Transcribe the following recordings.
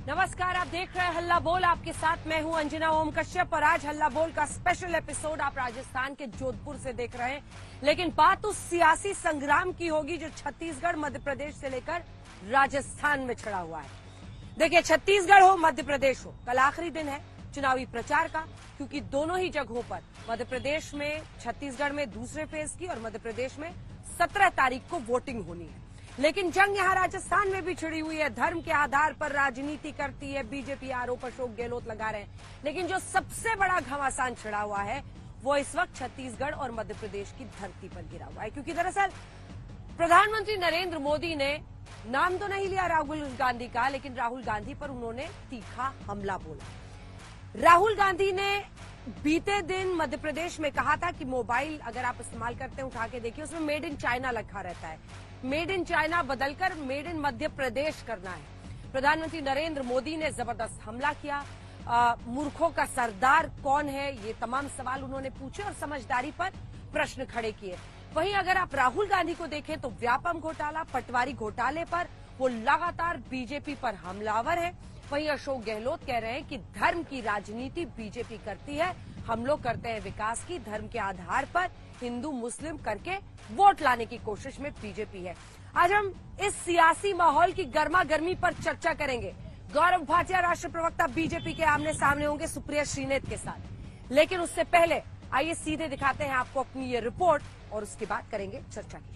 नमस्कार, आप देख रहे हैं हल्ला बोल। आपके साथ मैं हूं अंजना ओम कश्यप और आज हल्ला बोल का स्पेशल एपिसोड आप राजस्थान के जोधपुर से देख रहे हैं। लेकिन बात उस सियासी संग्राम की होगी जो छत्तीसगढ़, मध्य प्रदेश से लेकर राजस्थान में छिड़ा हुआ है। देखिए, छत्तीसगढ़ हो, मध्य प्रदेश हो, कल आखिरी दिन है चुनावी प्रचार का, क्योंकि दोनों ही जगहों पर मध्य प्रदेश में, छत्तीसगढ़ में दूसरे फेज की और मध्य प्रदेश में 17 तारीख को वोटिंग होनी है। लेकिन जंग यहां राजस्थान में भी छिड़ी हुई है। धर्म के आधार पर राजनीति करती है बीजेपी, आरोप अशोक गहलोत लगा रहे हैं। लेकिन जो सबसे बड़ा घमासान छिड़ा हुआ है वो इस वक्त छत्तीसगढ़ और मध्य प्रदेश की धरती पर गिरा हुआ है, क्योंकि दरअसल प्रधानमंत्री नरेंद्र मोदी ने नाम तो नहीं लिया राहुल गांधी का, लेकिन राहुल गांधी पर उन्होंने तीखा हमला बोला। राहुल गांधी ने बीते दिन मध्य प्रदेश में कहा था कि मोबाइल अगर आप इस्तेमाल करते हैं, उठा के देखिए, उसमें मेड इन चाइना लिखा रहता है। मेड इन चाइना बदलकर मेड इन मध्य प्रदेश करना है। प्रधानमंत्री नरेंद्र मोदी ने जबरदस्त हमला किया। मूर्खों का सरदार कौन है, ये तमाम सवाल उन्होंने पूछे और समझदारी पर प्रश्न खड़े किए। वहीं अगर आप राहुल गांधी को देखें तो व्यापम घोटाला, पटवारी घोटाले पर वो लगातार बीजेपी पर हमलावर है। वहीं अशोक गहलोत कह रहे हैं कि धर्म की राजनीति बीजेपी करती है, हम लोग करते हैं विकास की, धर्म के आधार पर हिंदू मुस्लिम करके वोट लाने की कोशिश में बीजेपी है। आज हम इस सियासी माहौल की गर्मा गर्मी पर चर्चा करेंगे। गौरव भाटिया, राष्ट्रीय प्रवक्ता बीजेपी के आमने सामने होंगे सुप्रिया श्रीनेत के साथ। लेकिन उससे पहले आइए सीधे दिखाते हैं आपको अपनी ये रिपोर्ट और उसके बाद करेंगे चर्चा की।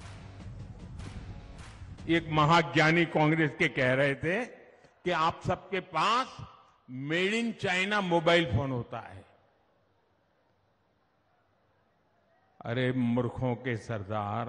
एक महाज्ञानी कांग्रेस के कह रहे थे कि आप सबके पास made in China mobile phone होता है। अरे मूर्खों के सरदार।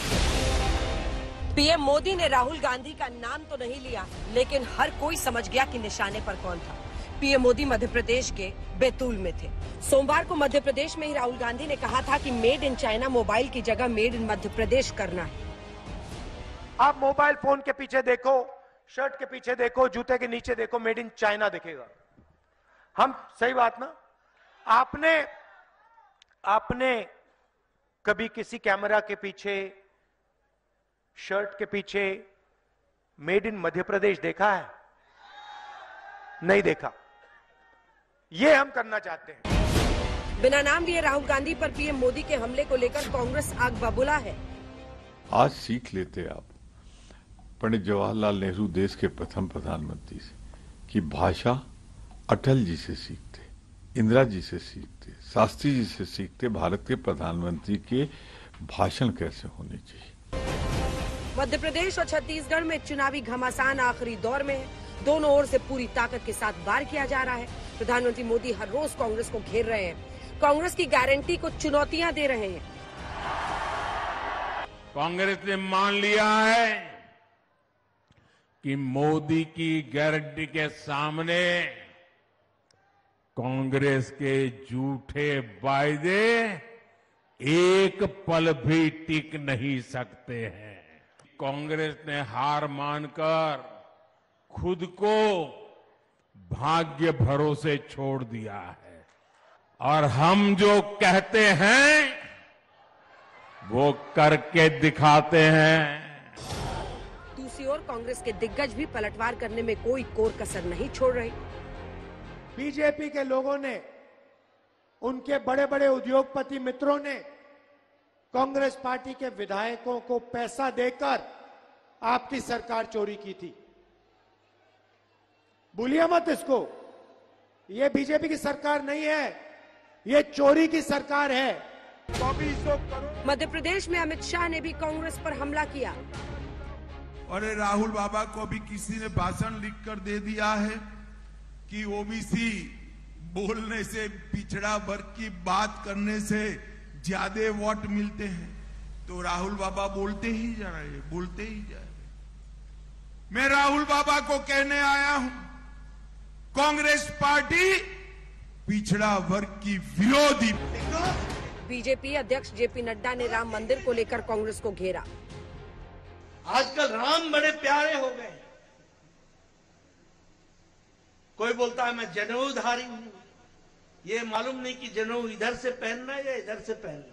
पीएम मोदी ने राहुल गांधी का नाम तो नहीं लिया, लेकिन हर कोई समझ गया कि निशाने पर कौन था। पीएम मोदी मध्य प्रदेश के बैतूल में थे। सोमवार को मध्य प्रदेश में ही राहुल गांधी ने कहा था कि मेड इन चाइना मोबाइल की जगह मेड इन मध्य प्रदेश करना है। आप मोबाइल फोन के पीछे देखो, शर्ट के पीछे देखो, जूते के नीचे देखो, मेड इन चाइना दिखेगा। हम सही बात ना? आपने कभी किसी कैमरा के पीछे, शर्ट के पीछे मेड इन मध्य प्रदेश देखा है? नहीं देखा। ये हम करना चाहते हैं। बिना नाम लिए राहुल गांधी पर पीएम मोदी के हमले को लेकर कांग्रेस आग बबूला है। आज सीख लेते आप पंडित जवाहरलाल नेहरू देश के प्रथम प्रधानमंत्री से कि भाषा अटल जी से सीखते, इंदिरा जी से सीखते, शास्त्री जी से सीखते भारत के प्रधानमंत्री के भाषण कैसे होने चाहिए। मध्य प्रदेश और छत्तीसगढ़ में चुनावी घमासान आखिरी दौर में है। दोनों ओर से पूरी ताकत के साथ वार किया जा रहा है। प्रधानमंत्री मोदी हर रोज कांग्रेस को घेर रहे हैं, कांग्रेस की गारंटी को चुनौतियां दे रहे हैं। कांग्रेस ने मान लिया है कि मोदी की गारंटी के सामने कांग्रेस के झूठे वायदे एक पल भी टिक नहीं सकते हैं। कांग्रेस ने हार मानकर खुद को भाग्य भरोसे छोड़ दिया है और हम जो कहते हैं वो करके दिखाते हैं। दूसरी ओर कांग्रेस के दिग्गज भी पलटवार करने में कोई कोर कसर नहीं छोड़ रहे। बीजेपी के लोगों ने, उनके बड़े बड़े उद्योगपति मित्रों ने कांग्रेस पार्टी के विधायकों को पैसा देकर आपकी सरकार चोरी की थी। भूलिए मत इसको। ये बीजेपी की सरकार नहीं है, ये चोरी की सरकार है। 2400 करोड़। मध्य प्रदेश में अमित शाह ने भी कांग्रेस पर हमला किया। और राहुल बाबा को भी किसी ने भाषण लिखकर दे दिया है कि ओबीसी बोलने से, पिछड़ा वर्ग की बात करने से ज्यादा वोट मिलते हैं। तो राहुल बाबा बोलते ही जा रहे, बोलते ही जा रहे। मैं राहुल बाबा को कहने आया हूं, कांग्रेस पार्टी पिछड़ा वर्ग की विरोधी। बीजेपी अध्यक्ष जेपी नड्डा ने राम मंदिर को लेकर कांग्रेस को घेरा। आजकल राम बड़े प्यारे हो गए। कोई बोलता है मैं जनेऊधारी हूं, ये मालूम नहीं कि जनेऊ इधर से पहनना है या इधर से पहनना,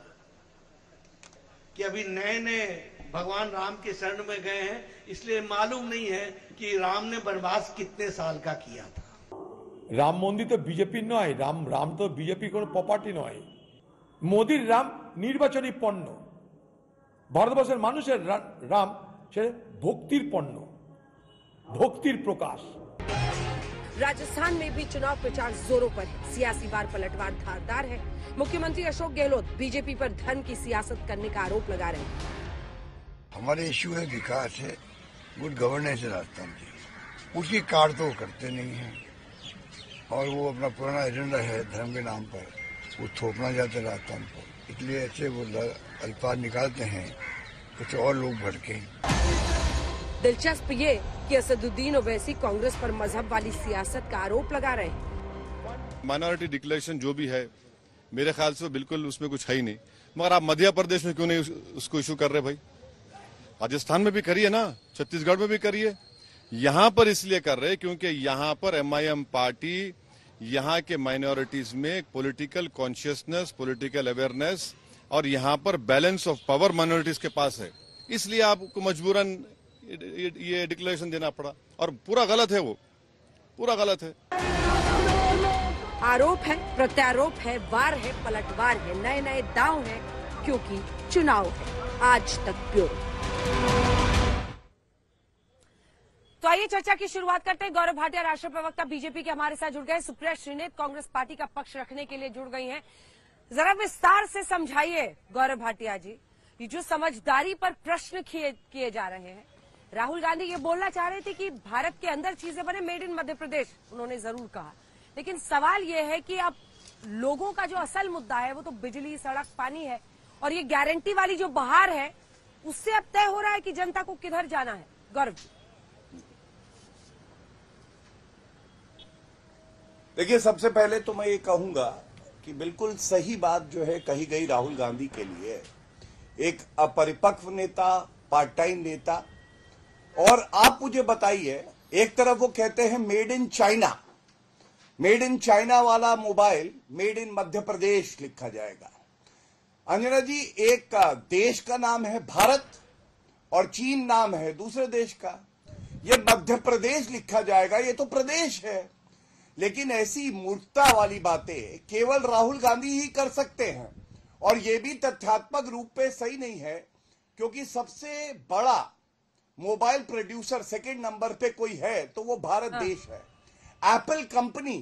कि अभी नए नए भगवान राम के शरण में गए हैं, इसलिए मालूम नहीं है कि राम ने वनवास कितने साल का किया था। রাম মন্দির তো বিজেপির নয়, রাম তো বিজেপির কোনো প্রপার্টি নয়। মোদির রাম নির্বাচনী পণ্য, ভারতবর্ষের মানুষের রাম সে ভক্তির পণ্য, ভক্তির প্রকাশ। राजस्थान में भी चुनाव प्रचार जोरों पर है। सियासी वार पलटवार धारदार है। मुख्यमंत्री अशोक गहलोत बीजेपी पर धन की सियासत करने का आरोप लगा रहे हैं। हमारे इश्यू है विकास है, गुड गवर्नेंस है राजस्थान की, उसकी कार तो करते नहीं है और वो अपना पुराना एजेंडा है धर्म के नाम पर वो थोपना चाहते राजस्थान पर, इसलिए ऐसे वो अल्फाज निकालते हैं कुछ और लोग भड़के। दिलचस्प ये कि असदुद्दीन ओवैसी कांग्रेस पर मजहब वाली सियासत का आरोप लगा रहे हैं। माइनॉरिटी डिक्लेरेशन जो भी है मेरे ख्याल से बिल्कुल उसमें कुछ है ही नहीं, मगर आप मध्य प्रदेश में क्यों नहीं उसको इशू कर रहे भाई? राजस्थान में भी करिए ना, छत्तीसगढ़ में भी करिए। यहाँ पर इसलिए कर रहे क्योंकि यहाँ पर MIM पार्टी यहाँ के माइनॉरिटीज में पॉलिटिकल कॉन्शियसनेस, पॉलिटिकल अवेयरनेस और यहाँ पर बैलेंस ऑफ पावर माइनॉरिटीज के पास है, इसलिए आपको मजबूरन ये डिक्लेरेशन देना पड़ा और पूरा गलत है, वो पूरा गलत है। आरोप है, प्रत्यारोप है, वार है, पलटवार है, नए नए दांव है, क्योंकि चुनाव है। आज तक ब्यूरो। तो आइए चर्चा की शुरुआत करते हैं। गौरव भाटिया राष्ट्रीय प्रवक्ता बीजेपी के हमारे साथ जुड़ गए। सुप्रिया श्रीनेत कांग्रेस पार्टी का पक्ष रखने के लिए जुड़ गई हैं। जरा विस्तार से समझाइए गौरव भाटिया जी, ये जो समझदारी पर प्रश्न किए जा रहे हैं। राहुल गांधी ये बोलना चाह रहे थे कि भारत के अंदर चीजें बने, मेड इन मध्य प्रदेश, उन्होंने जरूर कहा, लेकिन सवाल ये है कि अब लोगों का जो असल मुद्दा है वो तो बिजली, सड़क, पानी है, और ये गारंटी वाली जो बहार है उससे अब तय हो रहा है कि जनता को किधर जाना है। गौरव जी, देखिए, सबसे पहले तो मैं ये कहूंगा कि बिल्कुल सही बात जो है कही गई राहुल गांधी के लिए, एक अपरिपक्व नेता, पार्ट टाइम नेता। और आप मुझे बताइए, एक तरफ वो कहते हैं made in China, made in China वाला mobile made in Madhya Pradesh लिखा जाएगा। अंजना जी, एक देश का नाम है भारत और चीन नाम है दूसरे देश का, ये मध्य प्रदेश लिखा जाएगा, ये तो प्रदेश है। लेकिन ऐसी मूर्खता वाली बातें केवल राहुल गांधी ही कर सकते हैं, और ये भी तथ्यात्मक रूप पे सही नहीं है, क्योंकि सबसे बड़ा मोबाइल प्रोड्यूसर सेकंड नंबर पे कोई है तो वो भारत देश है। एप्पल कंपनी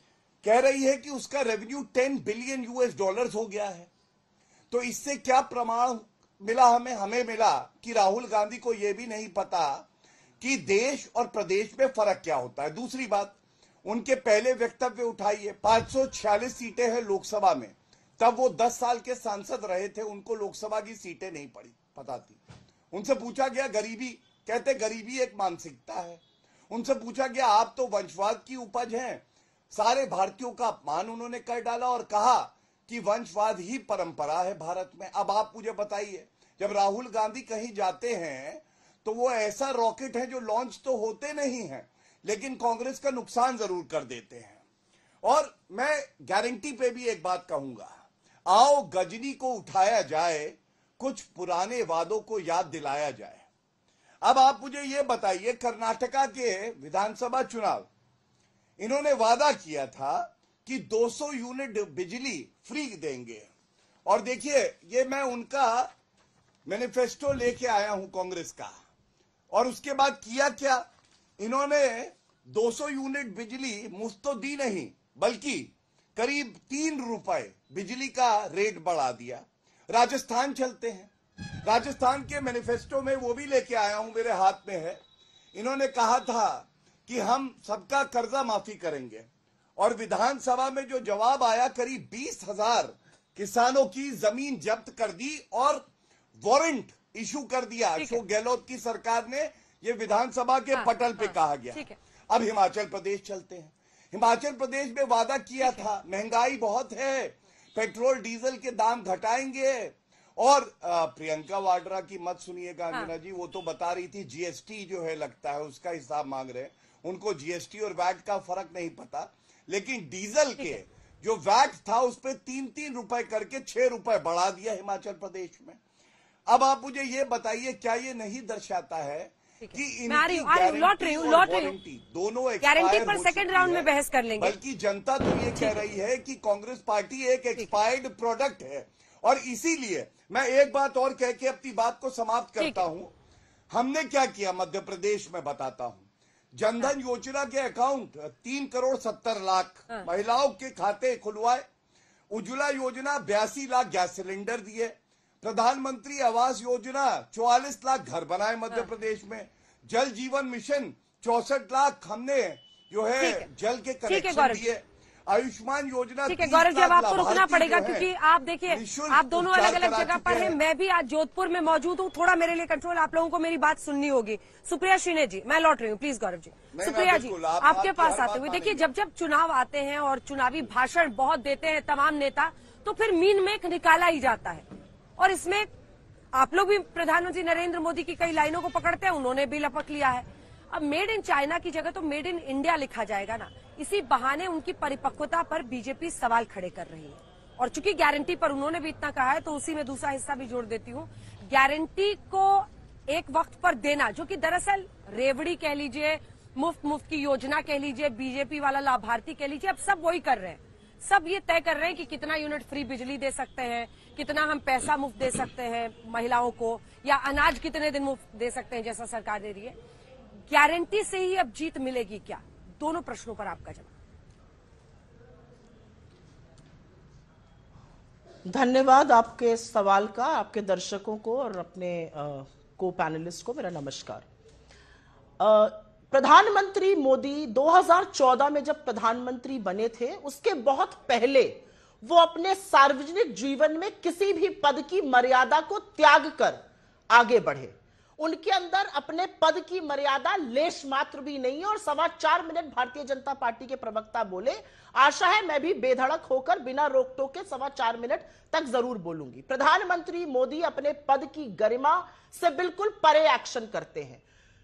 कह रही है कि उसका रेवेन्यू $10 बिलियन हो गया है। तो इससे क्या प्रमाण मिला हमें मिला कि राहुल गांधी को यह भी नहीं पता कि देश और प्रदेश में फर्क क्या होता है। दूसरी बात, उनके पहले वक्तव्य उठाइए, 546 सीटें हैं लोकसभा में, तब वो 10 साल के सांसद रहे थे, उनको लोकसभा की सीटें नहीं पता थी। उनसे पूछा गया गरीबी, कहते गरीबी एक मानसिकता है। उनसे पूछा गया आप तो वंशवाद की उपज हैं, सारे भारतीयों का अपमान उन्होंने कर डाला और कहा कि वंशवाद ही परंपरा है भारत में। अब आप मुझे बताइए, जब राहुल गांधी कहीं जाते हैं तो वो ऐसा रॉकेट है जो लॉन्च तो होते नहीं हैं, लेकिन कांग्रेस का नुकसान जरूर कर देते हैं। और मैं गारंटी पे भी एक बात कहूंगा, आओ गजनी को उठाया जाए, कुछ पुराने वादों को याद दिलाया जाए। अब आप मुझे यह बताइए, कर्नाटका के विधानसभा चुनाव, इन्होंने वादा किया था कि 200 यूनिट बिजली फ्री देंगे, और देखिए ये मैं उनका मैनिफेस्टो लेके आया हूं कांग्रेस का, और उसके बाद किया क्या, इन्होंने 200 यूनिट बिजली मुफ्त तो दी नहीं, बल्कि करीब 3 रुपए बिजली का रेट बढ़ा दिया। राजस्थान चलते हैं, राजस्थान के मैनिफेस्टो में वो भी लेके आया हूं, मेरे हाथ में है। इन्होंने कहा था कि हम सबका कर्जा माफी करेंगे, और विधानसभा में जो जवाब आया, करीब 20,000 किसानों की जमीन जब्त कर दी और वारंट इशू कर दिया। अशोक गहलोत की सरकार ने, ये विधानसभा के पटल पे कहा गया। अब हिमाचल प्रदेश चलते हैं। हिमाचल प्रदेश में वादा किया था, महंगाई बहुत है, पेट्रोल डीजल के दाम घटाएंगे, और प्रियंका वाड्रा की मत सुनिएगा अंजना जी, वो तो बता रही थी जीएसटी जो है लगता है उसका हिसाब मांग रहे हैं, उनको जीएसटी और वैट का फर्क नहीं पता, लेकिन डीजल के जो वैट था उस पर 3-3 रुपए करके 6 रुपए बढ़ा दिया हिमाचल प्रदेश में। अब आप मुझे ये बताइए, क्या ये नहीं दर्शाता है कि मैं आ रही इनकी हूँ, लौट रही हूँ दोनों गारंटी expire पर हो सेकंड चुकी राउंड है। में बहस कर लेंगे। बल्कि जनता तो ये कह रही है कि कांग्रेस पार्टी एक एक्सपायर्ड प्रोडक्ट है, और इसीलिए मैं एक बात और कह के अपनी बात को समाप्त करता हूं। हमने क्या किया मध्य प्रदेश में बताता हूं। जनधन योजना के अकाउंट 3,70,00,000 महिलाओं के खाते खुलवाए। उज्ज्वला योजना 82 लाख गैस सिलेंडर दिए। प्रधानमंत्री आवास योजना 44 लाख घर बनाए मध्य प्रदेश में। जल जीवन मिशन 64 लाख हमने जो है जल के कनेक्शन दिए। आयुष्मान योजना, ठीक है गौरव जी, अब आपको रुकना पड़ेगा क्योंकि आप देखिए आप दोनों अलग अलग जगह पर हैं। मैं भी आज जोधपुर में मौजूद हूँ, थोड़ा मेरे लिए कंट्रोल, आप लोगों को मेरी बात सुननी होगी। सुप्रिया श्रीने जी, मैं लौट रही हूँ, प्लीज गौरव जी। सुप्रिया जी, आपके पास आते हुए देखिए, जब जब चुनाव आते हैं और चुनावी भाषण बहुत देते हैं तमाम नेता, तो फिर मीन मेख निकाला ही जाता है। और इसमें आप लोग भी प्रधानमंत्री नरेंद्र मोदी की कई लाइनों को पकड़ते हैं, उन्होंने भी लपक लिया है। अब मेड इन चाइना की जगह तो मेड इन इंडिया लिखा जाएगा ना। इसी बहाने उनकी परिपक्वता पर बीजेपी सवाल खड़े कर रही है। और चूंकि गारंटी पर उन्होंने भी इतना कहा है, तो उसी में दूसरा हिस्सा भी जोड़ देती हूँ। गारंटी को एक वक्त पर देना, जो कि दरअसल रेवड़ी कह लीजिए, मुफ्त की योजना कह लीजिए, बीजेपी वाला लाभार्थी कह लीजिए, अब सब वही कर रहे हैं। सब ये तय कर रहे हैं कि कितना यूनिट फ्री बिजली दे सकते हैं, कितना हम पैसा मुफ्त दे सकते हैं महिलाओं को, या अनाज कितने दिन मुफ्त दे सकते हैं जैसा सरकार दे रही है। गारंटी से ही अब जीत मिलेगी क्या? दोनों प्रश्नों पर आपका जवाब। धन्यवाद आपके सवाल का, आपके दर्शकों को और अपने को पैनलिस्ट को मेरा नमस्कार। प्रधानमंत्री मोदी 2014 में जब प्रधानमंत्री बने थे, उसके बहुत पहले वो अपने सार्वजनिक जीवन में किसी भी पद की मर्यादा को त्याग कर आगे बढ़े। उनके अंदर अपने पद की मर्यादा लेश मात्र भी नहीं है। और 4.25 मिनट भारतीय जनता पार्टी के प्रवक्ता बोले, आशा है मैं भी बेधड़क होकर बिना रोक टोक के 4.25 मिनट तक जरूर बोलूंगी। प्रधानमंत्री मोदी अपने पद की गरिमा से बिल्कुल परे एक्शन करते हैं।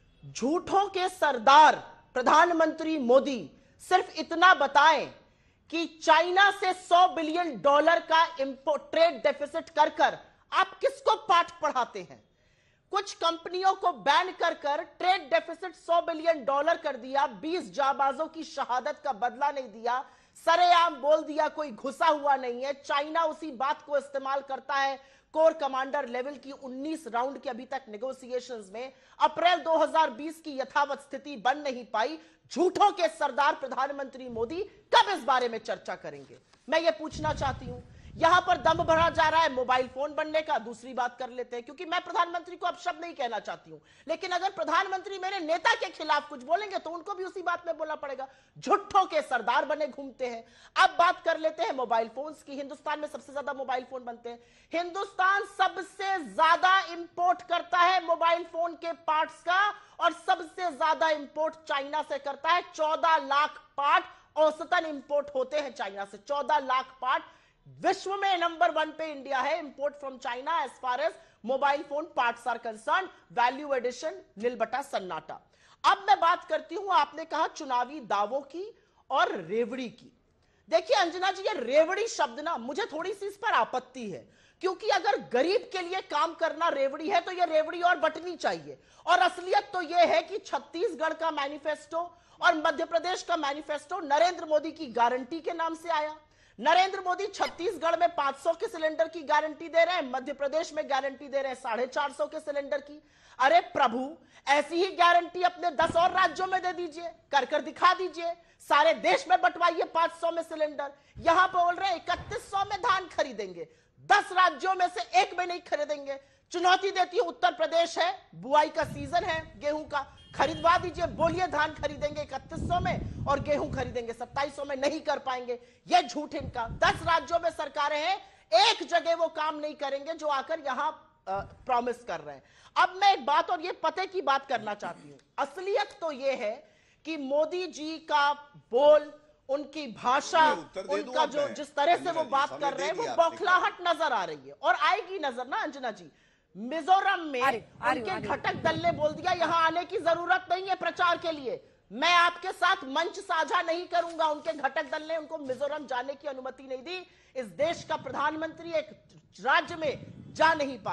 झूठों के सरदार प्रधानमंत्री मोदी सिर्फ इतना बताएं कि चाइना से $100 बिलियन का इंपोर्ट ट्रेड डेफिसिट कर आप किसको पाठ पढ़ाते हैं? कुछ कंपनियों को बैन कर ट्रेड डेफिसिट $100 बिलियन कर दिया। 20 जाबाजों की शहादत का बदला नहीं दिया। सरेआम बोल दिया कोई घुसा हुआ नहीं है। चाइना उसी बात को इस्तेमाल करता है। कोर कमांडर लेवल की 19 राउंड के अभी तक नेगोशिएशंस में अप्रैल 2020 की यथावत स्थिति बन नहीं पाई। झूठों के सरदार प्रधानमंत्री मोदी कब इस बारे में चर्चा करेंगे? मैं ये पूछना चाहती हूं। यहां पर दम भरा जा रहा है मोबाइल फोन बनने का। दूसरी बात कर लेते हैं, क्योंकि मैं प्रधानमंत्री को अब शब्द नहीं कहना चाहती हूं, लेकिन अगर प्रधानमंत्री मेरे नेता के खिलाफ कुछ बोलेंगे तो उनको भी उसी बात में बोलना पड़ेगा। झुट्ठों के सरदार बने घूमते हैं। अब बात कर लेते हैं मोबाइल फोन्स की। हिंदुस्तान में सबसे ज्यादा मोबाइल फोन बनते हैं। हिंदुस्तान सबसे ज्यादा इंपोर्ट करता है मोबाइल फोन के पार्ट्स का, और सबसे ज्यादा इंपोर्ट चाइना से करता है। 14 लाख पार्ट औसतन इंपोर्ट होते हैं चाइना से। 14 लाख पार्ट। विश्व में नंबर 1 पे इंडिया है import from China as far as mobile phone parts are concern. Value addition नील बटा सन्नाटा। अब मैं बात करती हूं, आपने कहा चुनावी दावों की और रेवड़ी की। देखिए अंजना जी, ये रेवड़ी शब्द ना, मुझे थोड़ी सी इस पर आपत्ति है, क्योंकि अगर गरीब के लिए काम करना रेवड़ी है तो ये रेवड़ी और बटनी चाहिए। और असलियत तो ये है कि छत्तीसगढ़ का मैनिफेस्टो और मध्य प्रदेश का मैनिफेस्टो नरेंद्र मोदी की गारंटी के नाम से आया। नरेंद्र मोदी छत्तीसगढ़ में 500 के सिलेंडर की गारंटी दे रहे हैं, मध्य प्रदेश में गारंटी दे रहे हैं 450 के सिलेंडर की। अरे प्रभु, ऐसी ही गारंटी अपने 10 और राज्यों में दे दीजिए, कर दिखा दीजिए। सारे देश में बंटवाइए 500 में सिलेंडर। यहां पर बोल रहे हैं 3100 में धान खरीदेंगे, 10 राज्यों में से एक में नहीं खरीदेंगे। चुनौती देती है, उत्तर प्रदेश है, बुआई का सीजन है गेहूं का, खरीदवा दीजिए। बोलिए धान खरीदेंगे 3100 में और गेहूं खरीदेंगे 2700 में। नहीं कर पाएंगे, यह झूठ इनका। 10 राज्यों में सरकारें हैं, एक जगह वो काम नहीं करेंगे जो आकर यहां प्रॉमिस कर रहे हैं। अब मैं एक बात और ये पते की बात करना चाहती हूं। असलियत तो ये है कि मोदी जी का बोल, उनकी भाषा, उनका जो जिस तरह से वो बात कर रहे हैं, वो बौखलाहट नजर आ रही है और आएगी नजर ना अंजना जी। मिजोरम में उनके घटक दल ने बोल दिया यहां आने की जरूरत नहीं है प्रचार के लिए, मैं आपके साथ मंच साझा नहीं करूंगा। उनके घटक दल ने उनको मिजोरम जाने की अनुमति नहीं दी। इस देश का प्रधानमंत्री एक राज्य में जा नहीं पाया।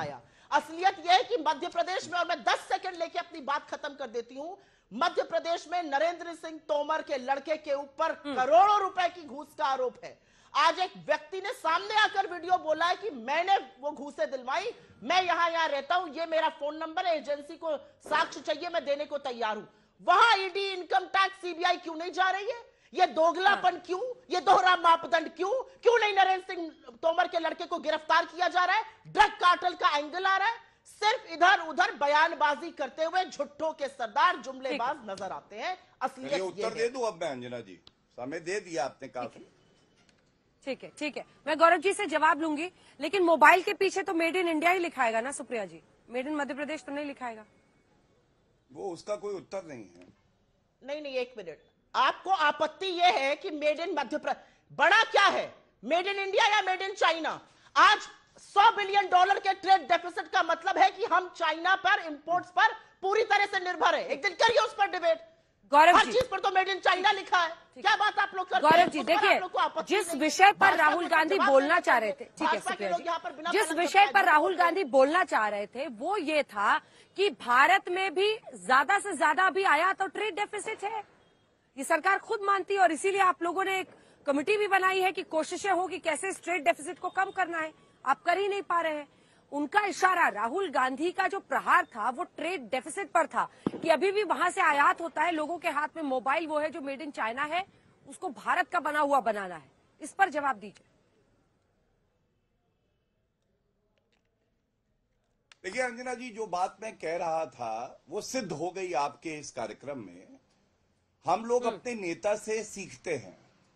असलियत यह है कि मध्य प्रदेश में, और मैं 10 सेकंड लेके अपनी बात खत्म कर देती हूं, मध्य प्रदेश में नरेंद्र सिंह तोमर के लड़के के ऊपर करोड़ों रुपए की घूस का आरोप है। आज एक व्यक्ति ने सामने आकर वीडियो बोला है कि मैंने वो घूसें दिलवाई, मैं यहां रहता हूं, ये मेरा फोन नंबर है, एजेंसी को साक्ष्य चाहिए, मैं देने को तैयार हूं। वहां ईडी, इनकम टैक्स, सीबीआई क्यों नहीं जा रही है? ये दोगलापन क्यों? ये दोहरा मापदंड क्यों नहीं नरेंद्र सिंह तोमर के लड़के को गिरफ्तार किया जा रहा है? ड्रग कार्टेल का एंगल आ रहा है। सिर्फ इधर उधर बयानबाजी करते हुए झुट्ठों के सरदार जुमलेबाज नजर आते हैं। असलियत उत्तर दे दूं अब मैं अंजना जी, समय दे दिया आपने काफी। ठीक है, मैं गौरव जी से जवाब लूंगी, लेकिन मोबाइल के पीछे तो मेड इन इंडिया ही लिखाएगा ना सुप्रिया जी, मेड इन मध्य प्रदेश तो नहीं लिखाएगा। वो उसका कोई उत्तर नहीं है। नहीं, एक मिनट, आपको आपत्ति यह है कि मेड इन मध्य प्रदेश, बड़ा क्या है, मेड इन इंडिया या मेड इन चाइना? आज $100 बिलियन के ट्रेड डेफिसिट का मतलब है कि हम चाइना पर, इंपोर्ट्स पर पूरी तरह से निर्भर है। एक दिन करिए उस पर डिबेट। गौरव हर जी, चीज पर तो मेड इन चाइना लिखा है, क्या बात आप लोग करते हैं? गौरव जी देखिए, जिस विषय पर राहुल गांधी बोलना चाह रहे थे, ठीक है सुप्रिया जी, जिस विषय पर राहुल गांधी बोलना चाह रहे थे वो ये था कि भारत में भी ज्यादा से ज्यादा अभी आयात और ट्रेड डेफिसिट है, ये सरकार खुद मानती है, और इसीलिए आप लोगों ने एक कमेटी भी बनाई है कि कोशिशें हो कि कैसे इस ट्रेड डेफिसिट को कम करना है, आप कर ही नहीं पा रहे हैं। उनका इशारा, राहुल गांधी का जो प्रहार था वो ट्रेड डेफिसिट पर था कि अभी भी वहां से आयात होता है, लोगों के हाथ में मोबाइल वो है जो मेड इन चाइना है, उसको भारत का बना हुआ बनाना है। इस पर जवाब दीजिए। देखिए अंजना जी, जो बात मैं कह रहा था वो सिद्ध हो गई आपके इस कार्यक्रम में। हम लोग अपने नेता से सीखते हैं,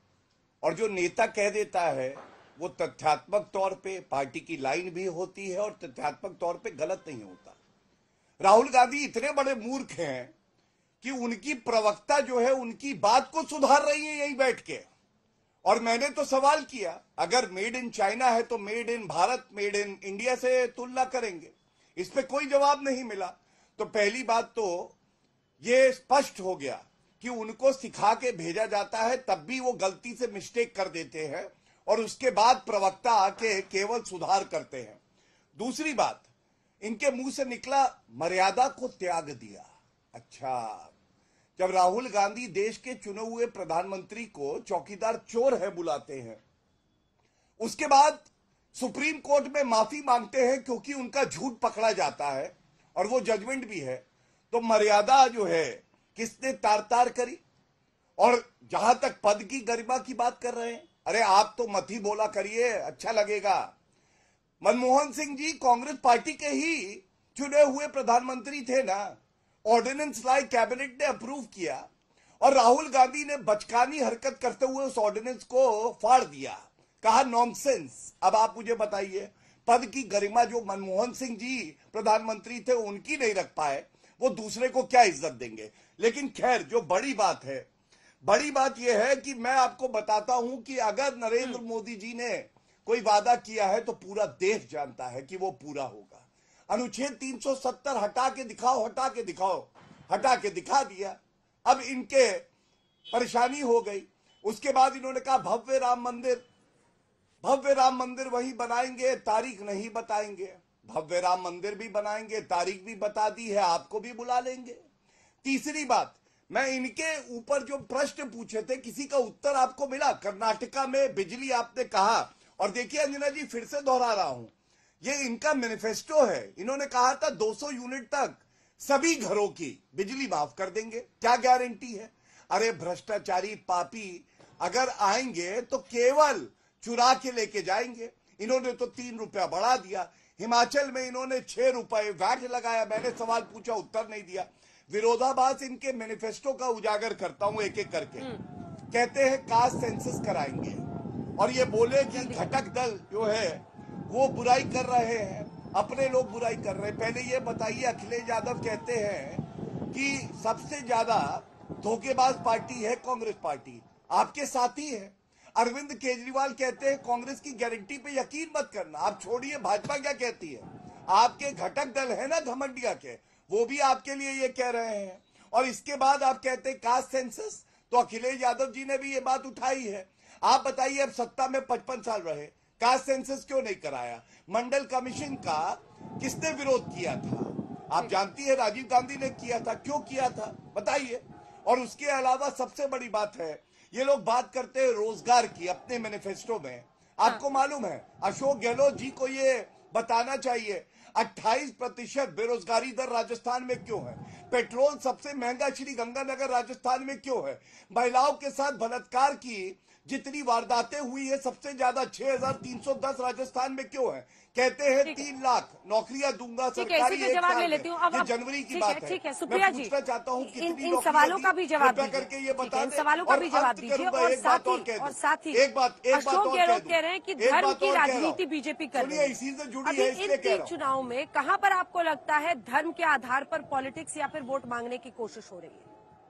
और जो नेता कह देता है वो तथ्यात्मक तौर पे पार्टी की लाइन भी होती है और तथ्यात्मक तौर पे गलत नहीं होता। राहुल गांधी इतने बड़े मूर्ख हैं कि उनकी प्रवक्ता जो है उनकी बात को सुधार रही है यही बैठ के। और मैंने तो सवाल किया, अगर मेड इन चाइना है तो made in Bharat, made in India से तुलना करेंगे, इस पे कोई जवाब नहीं मिला। तो पहली बात तो ये स्पष्ट हो गया कि उनको सिखा के भेजा जाता है, तब भी वो गलती से मिस्टेक कर देते हैं और उसके बाद प्रवक्ता आके केवल सुधार करते हैं। दूसरी बात, इनके मुंह से निकला मर्यादा को त्याग दिया। अच्छा, जब राहुल गांधी देश के चुने हुए प्रधानमंत्री को चौकीदार चोर है बुलाते हैं, उसके बाद सुप्रीम कोर्ट में माफी मांगते हैं क्योंकि उनका झूठ पकड़ा जाता है और वो जजमेंट भी है, तो मर्यादा जो है किसने तार तार करी। और जहां तक पद की गरिमा की बात कर रहे हैं, अरे आप तो मत ही बोला करिए, अच्छा लगेगा। मनमोहन सिंह जी कांग्रेस पार्टी के ही चुने हुए प्रधानमंत्री थे ना, ऑर्डिनेंस लाई कैबिनेट ने अप्रूव किया और राहुल गांधी ने बचकानी हरकत करते हुए उस ऑर्डिनेंस को फाड़ दिया, कहा नॉनसेंस। अब आप मुझे बताइए, पद की गरिमा जो मनमोहन सिंह जी प्रधानमंत्री थे उनकी नहीं रख पाए, वो दूसरे को क्या इज्जत देंगे। लेकिन खैर, जो बड़ी बात है, बड़ी बात यह है कि मैं आपको बताता हूं कि अगर नरेंद्र मोदी जी ने कोई वादा किया है तो पूरा देश जानता है कि वो पूरा होगा। अनुच्छेद 370 हटा के दिखाओ, हटा के दिखाओ, हटा के दिखा दिया। अब इनके परेशानी हो गई। उसके बाद इन्होंने कहा भव्य राम मंदिर, भव्य राम मंदिर वही बनाएंगे, तारीख नहीं बताएंगे। भव्य राम मंदिर भी बनाएंगे, तारीख भी बता दी है, आपको भी बुला लेंगे। तीसरी बात, मैं इनके ऊपर जो प्रश्न पूछे थे किसी का उत्तर आपको मिला? कर्नाटका में बिजली आपने कहा, और देखिए अंजना जी फिर से दोहरा रहा हूं, ये इनका मैनिफेस्टो है। इन्होंने कहा था 200 यूनिट तक सभी घरों की बिजली माफ कर देंगे, क्या गारंटी है? अरे भ्रष्टाचारी पापी अगर आएंगे तो केवल चुरा के लेके जाएंगे। इन्होंने तो 3 रुपया बढ़ा दिया। हिमाचल में इन्होंने 6 रुपए वैट लगाया। मैंने सवाल पूछा, उत्तर नहीं दिया। विरोधाभास इनके मैनिफेस्टो का उजागर करता हूं एक एक करके। कहते हैं कास्ट सेंसस कराएंगे, और ये बोले कि घटक दल जो है वो बुराई कर रहे हैं, अपने लोग बुराई कर रहे हैं। पहले ये बताइए, अखिलेश यादव कहते हैं कि सबसे ज्यादा धोखेबाज पार्टी है कांग्रेस पार्टी, आपके साथी है। अरविंद केजरीवाल कहते हैं कांग्रेस की गारंटी पे यकीन मत करना। आप छोड़िए भाजपा क्या कहती है, आपके घटक दल है ना घमंडिया के, वो भी आपके लिए ये कह रहे हैं। और इसके बाद आप कहते हैं कास्ट सेंसस, तो अखिलेश यादव जी ने भी ये बात उठाई है। आप बताइए, अब सत्ता में 55 साल रहे, कास्ट सेंसस क्यों नहीं कराया? मंडल कमीशन का किसने विरोध किया था? आप जानती है राजीव गांधी ने किया था। क्यों किया था बताइए। और उसके अलावा सबसे बड़ी बात है, ये लोग बात करते हैं रोजगार की अपने मैनिफेस्टो में। आपको मालूम है अशोक गहलोत जी को ये बताना चाहिए 28% बेरोजगारी दर राजस्थान में क्यों है? पेट्रोल सबसे महंगा श्री गंगानगर राजस्थान में क्यों है? महिलाओं के साथ बलात्कार की जितनी वारदातें हुई है सबसे ज्यादा 6,310 राजस्थान में क्यों है? कहते हैं 3 लाख नौकरियां दूंगा सरकारी। इसी पे जवाब ले लेती हूँ। अब जनवरी की बात है। ठीक है सुप्रिया जी, पूछना चाहता हूँ इन सवालों का भी जवाब करके ये बता इन सवालों का भी जवाब दीजिए। और साथ ही एक बात अशोक गहलोत कह रहे हैं कि धर्म की राजनीति बीजेपी कर रही है। इसी से जुड़ी अभी है, इन 3 चुनाव में कहां पर आपको लगता है धर्म के आधार पर पॉलिटिक्स या फिर वोट मांगने की कोशिश हो रही है?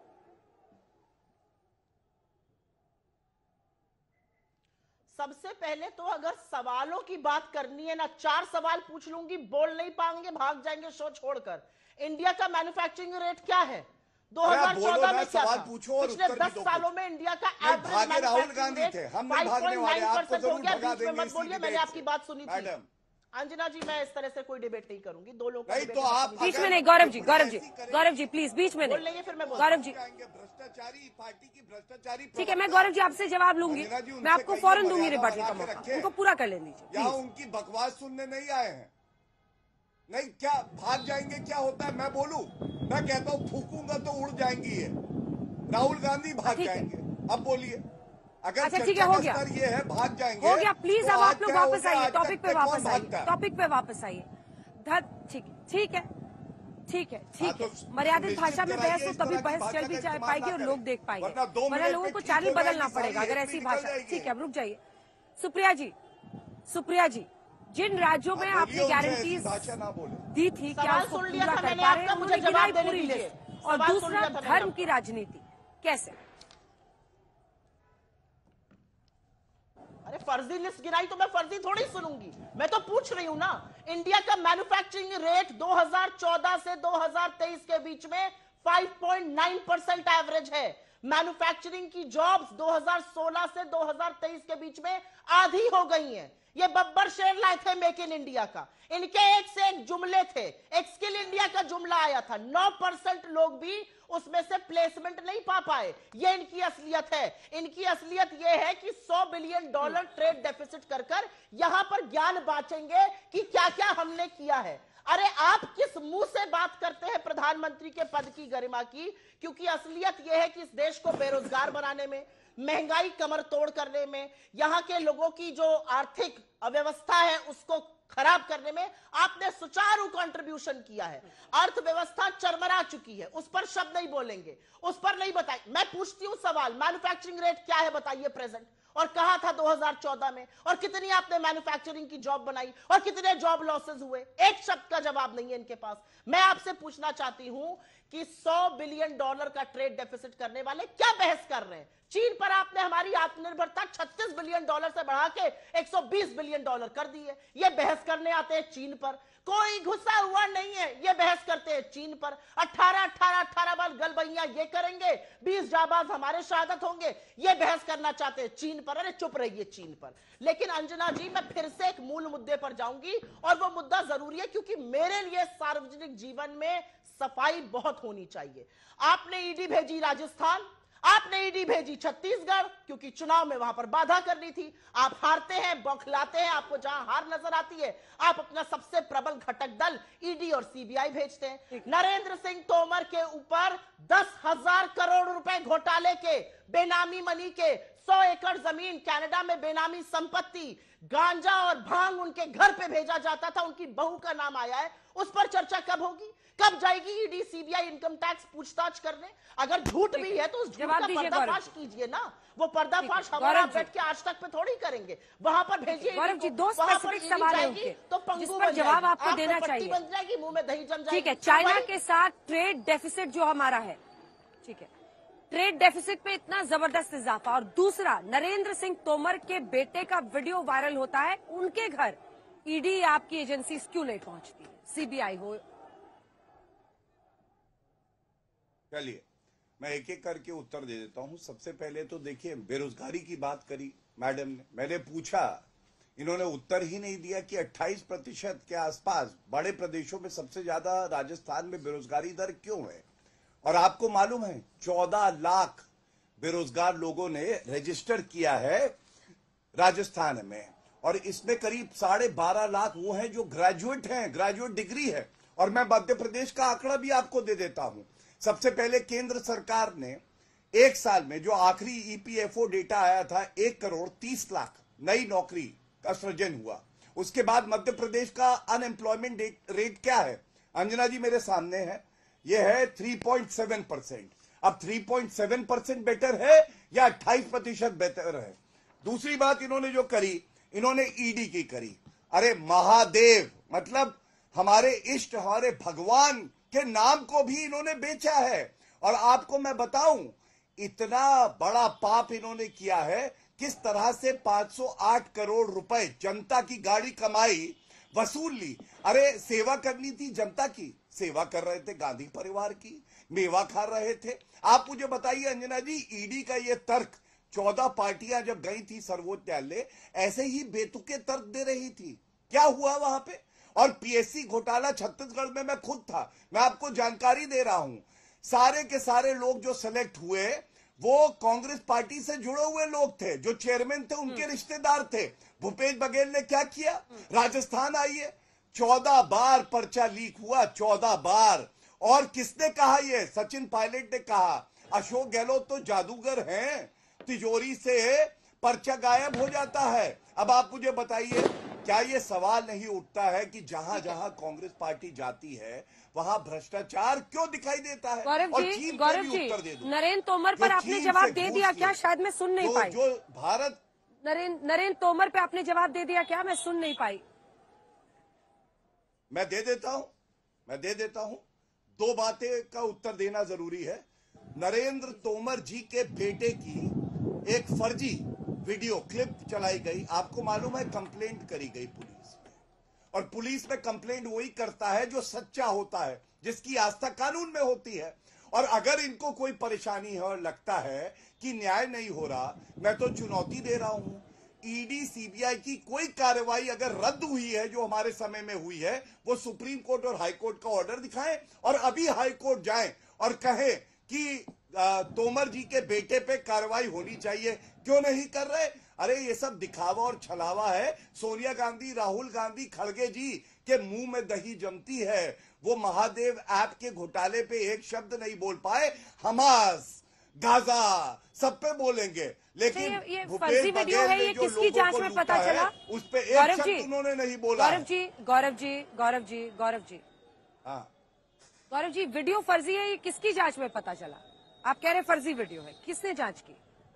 सबसे पहले तो अगर सवालों की बात करनी है ना, 4 सवाल पूछ लूंगी, बोल नहीं पाएंगे, भाग जाएंगे शो छोड़कर। इंडिया का मैन्युफैक्चरिंग रेट क्या है 2014 में? क्या था? पिछले 10 सालों में इंडिया का एवरेज राहुल गांधी थे, हम नहीं भागने वाले, आपको जरूर भगा देंगे। मत बोलिए, मैंने आपकी बात सुनी थी। अंजना जी, मैं इस तरह से कोई डिबेट नहीं करूंगी। 2 लोग नहीं तो आप बीच में नहीं। गौरव जी प्लीज बीच में नहीं। फिर मैं गौरव जी, भ्रष्टाचारी पार्टी की भ्रष्टाचारी। ठीक है, मैं गौरव जी आपसे जवाब लूंगी, मैं आपको फौरन दूंगी रिबटल का मौका, उनको पूरा कर लेने दीजिए। यहाँ उनकी बकवास सुनने नहीं आए हैं। नहीं क्या भाग जाएंगे? क्या होता है मैं बोलूं? मैं कहता हूँ फूकूंगा तो उड़ जाएंगी ये। राहुल गांधी भाग जाएंगे। अब बोलिए, अगर अच्छा ठीक है, हो गया, ये है भाग जाएंगे, हो गया। प्लीज तो अब आप लोग वापस आइए, आज टॉपिक पे वापस आइए, भागता है? टॉपिक पे वापस आइए। ठीक है। मर्यादित भाषा में बहस हो तभी बहस चल भी पाएगी और लोग देख पाएंगे, वरना लोगों को चाल ही बदलना पड़ेगा अगर ऐसी भाषा। ठीक है, अब रुक जाइए। सुप्रिया जी, जिन राज्यों में आपने गारंटीज दी थी क्या उसको पूरा कर पा रहे हैं? मुझे गिनाई पूरी लिस्ट। और दूसरा, धर्म की राजनीति कैसे? अरे फर्जी लिस्ट गिराई तो मैं फर्जी थोड़ी सुनूंगी, मैं तो पूछ रही हूं ना। इंडिया का मैन्युफैक्चरिंग रेट 2014 से 2023 के बीच में 5.9% एवरेज है। मैन्युफैक्चरिंग की जॉब्स 2016 से 2023 के बीच में आधी हो गई हैं। ये बब्बर शेर लाए थे मेक इन इंडिया का, इनके एक से एक जुमले थे। एक स्किल इंडिया का जुमला आया था, 9% लोग भी उसमें से प्लेसमेंट नहीं पा पाए। ये इनकी असलियत है। इनकी असलियत ये है कि $100 बिलियन ट्रेड डेफिसिट कर यहां पर ज्ञान बांटेंगे कि क्या क्या हमने किया है। अरे आप किस मुंह से बात करते हैं प्रधानमंत्री के पद की गरिमा की? क्योंकि असलियत यह है कि इस देश को बेरोजगार बनाने में, महंगाई कमर तोड़ करने में, यहां के लोगों की जो आर्थिक अव्यवस्था है उसको खराब करने में आपने सुचारू कंट्रीब्यूशन किया है। अर्थव्यवस्था चरमरा चुकी है, उस पर शब्द नहीं बोलेंगे, उस पर नहीं बताइए। मैं पूछती हूं सवाल, मैन्युफैक्चरिंग रेट क्या है बताइए प्रेजेंट, और कहा था 2014 में, और कितनी आपने मैन्युफैक्चरिंग की जॉब बनाई और कितने जॉब लॉसेस हुए? एक शब्द का जवाब नहीं है इनके पास। मैं आपसे पूछना चाहती हूं कि $100 बिलियन का ट्रेड डेफिसिट करने वाले क्या बहस कर रहे हैं? चीन पर आपने हमारी आत्मनिर्भरता $36 बिलियन से बढ़ा के $120 बिलियन कर दी है। ये बहस करने आते हैं चीन पर, कोई घुसा हुआ नहीं है, ये बहस करते हैं चीन पर। 18 बार गलबैया ये करेंगे, 20 जाबाज हमारे शहादत होंगे, ये बहस करना चाहते हैं चीन पर। अरे चुप रहिए चीन पर। लेकिन अंजना जी, मैं फिर से एक मूल मुद्दे पर जाऊंगी, और वो मुद्दा जरूरी है क्योंकि मेरे लिए सार्वजनिक जीवन में सफाई बहुत होनी चाहिए। आपने ईडी भेजी राजस्थान, आपने ईडी भेजी छत्तीसगढ़, क्योंकि चुनाव में वहां पर बाधा करनी थी। आप हारते हैं, बौखलाते हैं, आपको जहां हार नजर आती है आप अपना सबसे प्रबल घटक दल ईडी और सीबीआई भेजते हैं। नरेंद्र सिंह तोमर के ऊपर 10,000 करोड़ रुपए घोटाले के, बेनामी मनी के, 100 एकड़ जमीन, कनाडा में बेनामी संपत्ति, गांजा और भांग उनके घर पे भेजा जाता था, उनकी बहू का नाम आया है। उस पर चर्चा कब होगी? कब जाएगी ईडी सीबीआई इनकम टैक्स पूछताछ करने? अगर झूठ भी है तो उस झूठ का पर्दाफाश कीजिए ना। वो पर्दाफाश हमारा बैठ के आज तक पे थोड़ी करेंगे, वहां पर भेजिए। गौरव जी, 2 स्पेसिफिक सवाल है उनके, तो पंगु पर जवाब आपको देना चाहिए। बन जाएगी, मुंह में दही जम जाएगी। ठीक है, चाइना के साथ ट्रेड डेफिसिट जो हमारा है, ठीक है, ट्रेड डेफिसिट में इतना जबरदस्त इजाफा, और दूसरा, नरेंद्र सिंह तोमर के बेटे का वीडियो वायरल होता है, उनके घर ईडी आपकी एजेंसी क्यों नहीं पहुंचती, सीबीआई हो? चलिए मैं एक एक करके उत्तर दे देता हूं। सबसे पहले तो देखिए, बेरोजगारी की बात करी मैडम ने, मैंने पूछा इन्होंने उत्तर ही नहीं दिया कि 28% के आसपास बड़े प्रदेशों में सबसे ज्यादा राजस्थान में बेरोजगारी दर क्यों है। और आपको मालूम है 14 लाख बेरोजगार लोगों ने रजिस्टर किया है राजस्थान में, और इसमें करीब 12.5 लाख वो हैं जो ग्रेजुएट हैं, ग्रेजुएट डिग्री है। और मैं मध्य प्रदेश का आंकड़ा भी आपको दे देता हूं। सबसे पहले केंद्र सरकार ने एक साल में जो आखिरी ईपीएफओ डेटा आया था 1,30,00,000 नई नौकरी का सृजन हुआ। उसके बाद मध्य प्रदेश का अनएम्प्लॉयमेंट रेट क्या है, अंजना जी मेरे सामने है, यह है 3.7%। अब 3.7% बेटर है या 28% बेटर है। दूसरी बात इन्होंने जो करी, इन्होंने ईडी की करी। अरे महादेव मतलब हमारे इष्ट, हमारे भगवान के नाम को भी इन्होंने बेचा है। और आपको मैं बताऊं, इतना बड़ा पाप इन्होंने किया है, किस तरह से 508 करोड़ रुपए जनता की गाड़ी कमाई वसूल ली। अरे सेवा करनी थी जनता की, सेवा कर रहे थे गांधी परिवार की, मेवा खा रहे थे। आप मुझे बताइए अंजना जी, ईडी का ये तर्क 14 पार्टियां जब गई थी सर्वोच्च न्यायालय, ऐसे ही बेतुके तर्क दे रही थी। क्या हुआ वहां पे? और पीएससी घोटाला छत्तीसगढ़ में मैं खुद था, मैं आपको जानकारी दे रहा हूं। सारे के सारे लोग जो सेलेक्ट हुए वो कांग्रेस पार्टी से जुड़े हुए लोग थे, जो चेयरमैन थे उनके रिश्तेदार थे। भूपेश बघेल ने क्या किया, राजस्थान आइए, 14 बार पर्चा लीक हुआ, 14 बार। और किसने कहा, ये सचिन पायलट ने कहा। अशोक गहलोत तो जादूगर हैं, तिजोरी से पर्चा गायब हो जाता है। अब आप मुझे बताइए, क्या ये सवाल नहीं उठता है कि जहां जहां कांग्रेस पार्टी जाती है वहां भ्रष्टाचार क्यों दिखाई देता है? गौरव और जी, चीन गौरव भी जी, उत्तर दे दूं। नरेंद्र तोमर पर आपने जवाब दे दिया क्या? शायद मैं सुन नहीं पाई। जो भारत, नरेंद्र तोमर पे आपने जवाब दे दिया क्या? मैं सुन नहीं पाई। मैं दे देता हूं। दो बातें का उत्तर देना जरूरी है। नरेंद्र तोमर जी के बेटे की एक फर्जी वीडियो क्लिप चलाई गई। आपको मालूम है कंप्लेंट करी गई पुलिस में, और पुलिस में कंप्लेंट वही करता है जो सच्चा होता है, जिसकी आस्था कानून में होती है। और अगर इनको कोई परेशानी है और लगता है कि न्याय नहीं हो रहा, मैं तो चुनौती दे रहा हूं, ईडी सीबीआई की कोई कार्रवाई अगर रद्द हुई है जो हमारे समय में हुई है, वो सुप्रीम कोर्ट और हाई कोर्ट का ऑर्डर दिखाएं और अभी हाई कोर्ट जाएं और कहें कि तोमर जी के बेटे पे कार्रवाई होनी चाहिए। क्यों नहीं कर रहे? अरे ये सब दिखावा और छलावा है। सोनिया गांधी, राहुल गांधी, खड़गे जी के मुंह में दही जमती है। वो महादेव ऐप के घोटाले पे एक शब्द नहीं बोल पाए। हमास, गाजा सब पे बोलेंगे, लेकिन ये भूपेश फर्जी वीडियो बघेल है, ने ये जो किसकी लोगों जांच को में लूटा पता है, चला? उस पे एक गौरव शब्द जी, उन्होंने नहीं बोला। गौरव जी, हाँ, गौरव जी, वीडियो फर्जी है, ये किसकी जांच में पता चला? आप कह रहे फर्जी वीडियो है, किसने जांच की?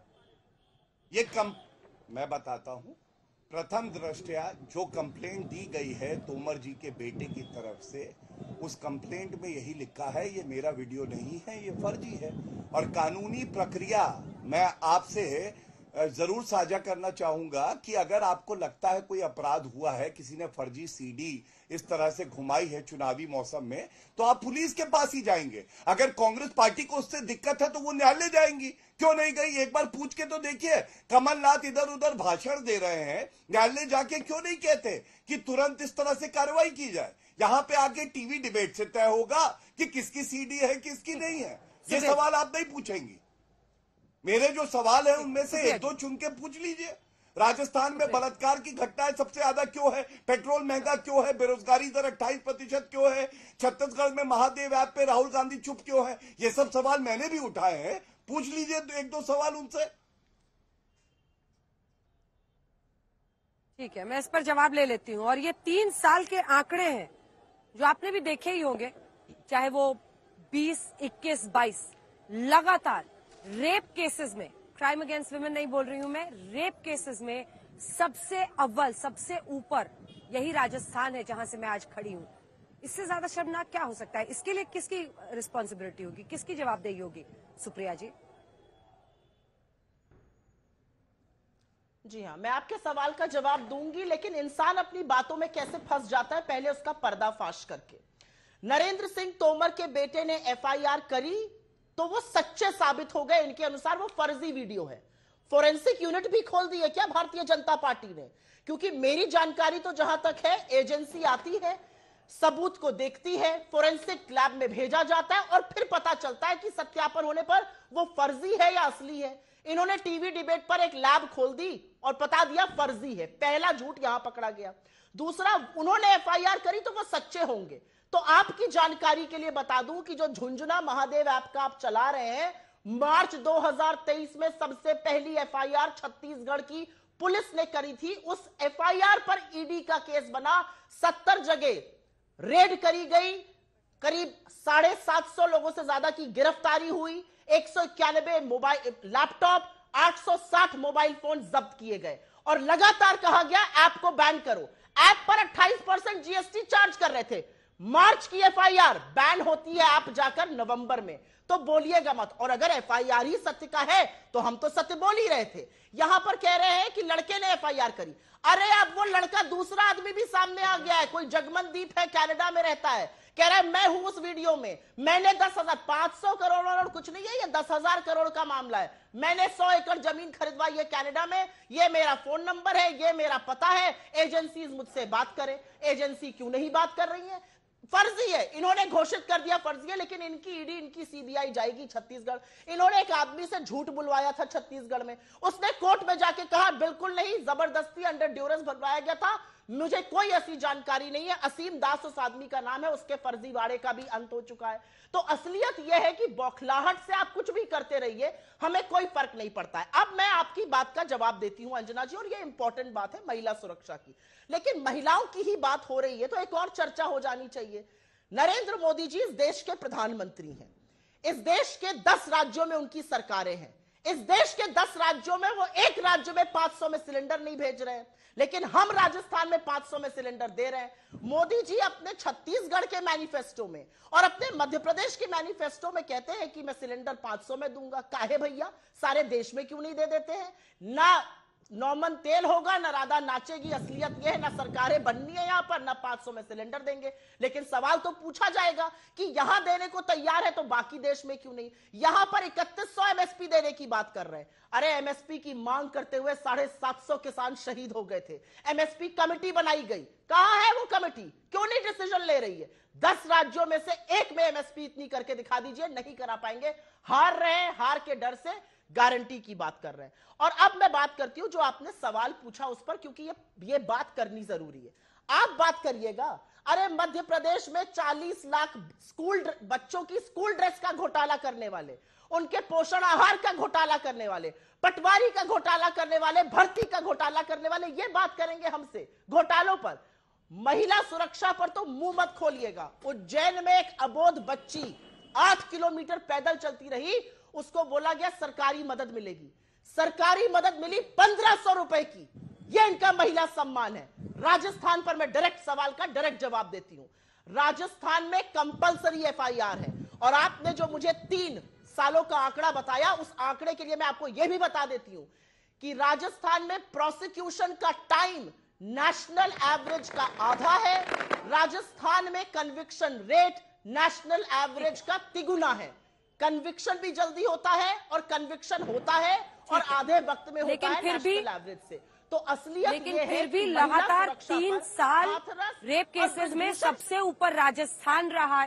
मैं बताता हूं। प्रथम दृष्टया जो कंप्लेंट दी गई है तोमर जी के बेटे की तरफ से, उस कंप्लेंट में यही लिखा है ये मेरा वीडियो नहीं है, ये फर्जी है। और कानूनी प्रक्रिया मैं आपसे जरूर साझा करना चाहूंगा कि अगर आपको लगता है कोई अपराध हुआ है, किसी ने फर्जी सीडी इस तरह से घुमाई है चुनावी मौसम में, तो आप पुलिस के पास ही जाएंगे। अगर कांग्रेस पार्टी को उससे दिक्कत है तो वो न्यायालय जाएंगी। क्यों नहीं गई? एक बार पूछ के तो देखिए। कमलनाथ इधर उधर भाषण दे रहे हैं, न्यायालय जाके क्यों नहीं कहते कि तुरंत इस तरह से कार्रवाई की जाए? यहां पे आके टीवी डिबेट से तय होगा कि किसकी सीडी है, किसकी नहीं है। ये सवाल आप नहीं पूछेंगी। मेरे जो सवाल है उनमें से एक दो चुन के पूछ लीजिए। राजस्थान में बलात्कार की घटनाएं सबसे ज्यादा क्यों है? पेट्रोल महंगा क्यों है? बेरोजगारी दर 28% क्यों है? छत्तीसगढ़ में महादेव ऐप पे राहुल गांधी चुप क्यों है? ये सब सवाल मैंने भी उठाए हैं, पूछ लीजिए एक दो सवाल उनसे। ठीक है, मैं इस पर जवाब ले लेती हूँ। और ये 3 साल के आंकड़े हैं जो आपने भी देखे ही होंगे, चाहे वो 20, 21, 22 लगातार रेप केसेस में, क्राइम अगेंस्ट विमेन नहीं बोल रही हूं मैं, रेप केसेस में सबसे अव्वल, सबसे ऊपर यही राजस्थान है जहां से मैं आज खड़ी हूं। इससे ज्यादा शर्मनाक क्या हो सकता है? इसके लिए किसकी रिस्पॉन्सिबिलिटी होगी, किसकी जवाबदेही होगी? सुप्रिया जी। जी हाँ, मैं आपके सवाल का जवाब दूंगी, लेकिन इंसान अपनी बातों में कैसे फंस जाता है पहले उसका पर्दाफाश करके। नरेंद्र सिंह तोमर के बेटे ने एफआईआर करी तो वो सच्चे साबित हो गए। इनके अनुसार वो फर्जी वीडियो है। फोरेंसिक यूनिट भी खोल दी है क्या भारतीय जनता पार्टी ने? क्योंकि मेरी जानकारी तो जहां तक है, एजेंसी आती है, सबूत को देखती है, फोरेंसिक लैब में भेजा जाता है और फिर पता चलता है कि सत्यापन होने पर वो फर्जी है या असली है। इन्होंने टीवी डिबेट पर एक लैब खोल दी और बता दिया फर्जी है। पहला झूठ यहां पकड़ा गया। दूसरा, उन्होंने एफआईआर करी तो वो सच्चे होंगे। तो आपकी जानकारी के लिए बता दूं कि जो झुंझुना महादेव ऐप का आप चला रहे हैं, मार्च 2023 में सबसे पहली एफआईआर छत्तीसगढ़ की पुलिस ने करी थी। उस एफआईआर पर ईडी का केस बना, 70 जगह रेड करी गई, करीब 750 लोगों से ज्यादा की गिरफ्तारी हुई, 191 मोबाइल लैपटॉप, 860 मोबाइल फोन जब्त किए गए और लगातार कहा गया ऐप को बैन करो। ऐप पर 28% जीएसटी चार्ज कर रहे थे। मार्च की एफआईआर, बैन होती है ऐप जाकर नवंबर में। तो बोलिएगा मत। और अगर एफआईआर ही सत्य का है तो हम तो सत्य बोल ही रहे थे। यहां पर कह रहे हैं कि लड़के ने एफआईआर करी। अरे अब वो लड़का, दूसरा आदमी भी सामने आ गया है। कोई जगमनदीप है, कनाडा में रहता है, कह रहा है मैं हूं उस वीडियो में, मैंने 500 करोड़ और कुछ नहीं है, ये 10,000 करोड़ का मामला है। मैंने 100 एकड़ जमीन खरीदवाई है कनाडा में, ये मेरा फोन नंबर है, ये मेरा पता है, एजेंसीज मुझसे बात करें। एजेंसी क्यों नहीं बात कर रही है? फर्जी है। इन्होंने घोषित कर दिया फर्जी है, लेकिन इनकी ईडी, इनकी सीबीआई जाएगी छत्तीसगढ़। इन्होंने एक आदमी से झूठ बुलवाया था छत्तीसगढ़ में, उसने कोर्ट में जाके कहा बिल्कुल नहीं, जबरदस्ती अंडर ड्यूरेंस भरवाया गया था, मुझे कोई ऐसी जानकारी नहीं है। असीम दास उस आदमी का नाम है, उसके फर्जीवाड़े का भी अंत हो चुका है। तो असलियत यह है कि बौखलाहट से आप कुछ भी करते रहिए, हमें कोई फर्क नहीं पड़ता है। अब मैं आपकी बात का जवाब देती हूं अंजना जी, और यह इंपॉर्टेंट बात है महिला सुरक्षा की। लेकिन महिलाओं की ही बात हो रही है तो एक और चर्चा हो जानी चाहिए। नरेंद्र मोदी जी इस देश के प्रधानमंत्री हैं। इस देश के 10 राज्यों में उनकी सरकारें हैं। इस देश के 10 राज्यों में वो एक राज्य में 500 में सिलेंडर नहीं भेज रहे हैं, लेकिन हम राजस्थान में 500 में सिलेंडर दे रहे हैं। मोदी जी अपने छत्तीसगढ़ के मैनिफेस्टो में और अपने मध्य प्रदेश के मैनिफेस्टो में कहते हैं कि मैं सिलेंडर 500 में दूंगा। काहे भैया, सारे देश में क्यों नहीं दे देते हैं? ना नौमन तेल होगा, ना राधा नाचेगी। असलियत यह है, ना सरकारें बननी है यहां पर, ना 500 में सिलेंडर देंगे। लेकिन सवाल तो पूछा जाएगा कि यहां देने को तैयार है तो बाकी देश में क्यों नहीं? यहां पर 3100 एमएसपी देने की बात कर रहे हैं। अरे एमएसपी की मांग करते हुए 750 किसान शहीद हो गए थे। एमएसपी कमेटी बनाई गई, कहां है वो कमेटी? क्यों नहीं डिसीजन ले रही है? 10 राज्यों में से एक में एमएसपी इतनी करके दिखा दीजिए, नहीं करा पाएंगे। हार रहे हैं, हार के डर से गारंटी की बात कर रहे हैं। और अब मैं बात करती हूं जो आपने सवाल पूछा उस पर, क्योंकि ये बात करनी जरूरी है। आप बात करिएगा। अरे मध्य प्रदेश में 40 लाख बच्चों की स्कूल ड्रेस का घोटाला करने वाले, उनके पोषण आहार का घोटाला करने वाले, पटवारी का घोटाला करने वाले, भर्ती का घोटाला करने वाले, ये बात करेंगे हमसे घोटालों पर। महिला सुरक्षा पर तो मुंह मत खोलिएगा। उज्जैन में एक अबोध बच्ची 8 किलोमीटर पैदल चलती रही, उसको बोला गया सरकारी मदद मिलेगी। सरकारी मदद मिली 1500 रुपए की। यह इनका महिला सम्मान है। राजस्थान पर मैं डायरेक्ट सवाल का डायरेक्ट जवाब देती हूं। राजस्थान में कंपलसरी एफआईआर है। और आपने जो मुझे 3 सालों का आंकड़ा बताया, उस आंकड़े के लिए मैं आपको यह भी बता देती हूं कि राजस्थान में प्रोसिक्यूशन का टाइम नेशनल एवरेज का आधा है। राजस्थान में कन्विक्शन रेट नेशनल एवरेज का तिगुना है। कन्विक्शन भी जल्दी होता है और कन्विक्शन होता है और आधे वक्त में होता है नेशनल एवरेज से। तो असलियत लेकिन फिर भी लगातार 3 साल रेप केसेस में सबसे ऊपर राजस्थान रहा।